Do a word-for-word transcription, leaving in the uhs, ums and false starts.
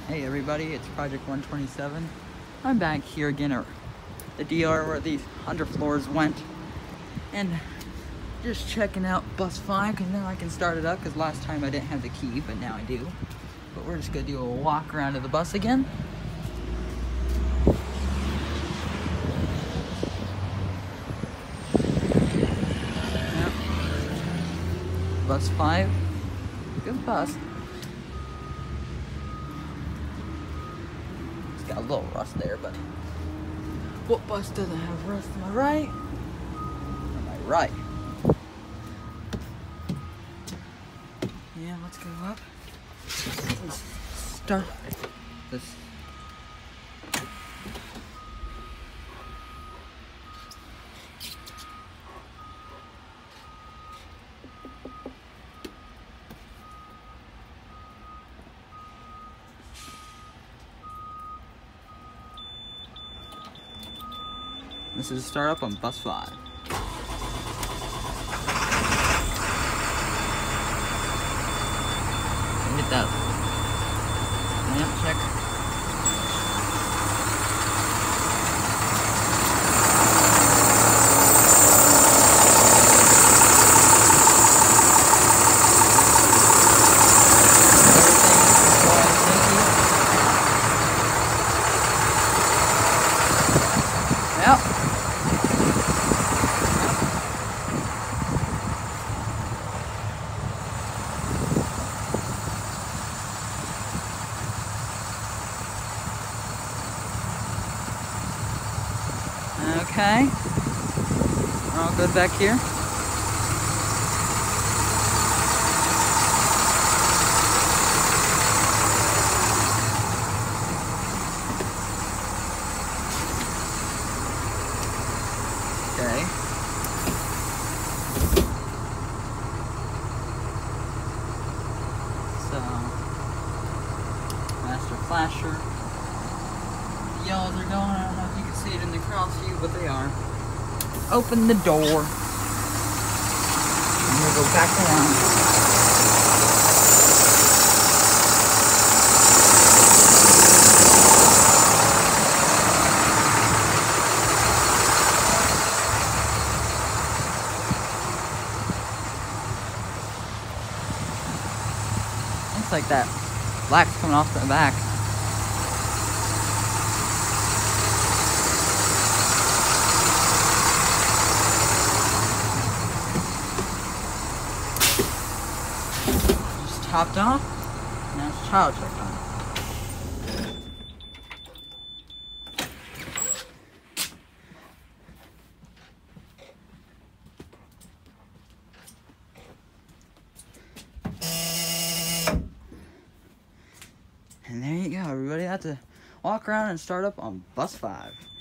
Hey everybody, it's Project one twenty-seven. I'm back here again at the D R where these underfloors went. And just checking out bus five because now I can start it up because last time I didn't have the key, but now I do. But we're just going to do a walk around to the bus again. Yep. Bus five. Good bus. Got a little rust there, but what bus doesn't have rust? Am I right? Am I right? Yeah, let's go up. Let's start this. This is a startup on bus five. Hit that lamp check. Yep. Okay, we're all good back here. Okay. So, master flasher. The yellows are going. I don't know if you can see it in the cross view, but they are. Open the door. I'm gonna go back around. Looks like that black's coming off the back. Just topped off. Now it's child check time. And there you go, everybody. Have to walk around and start up on bus five.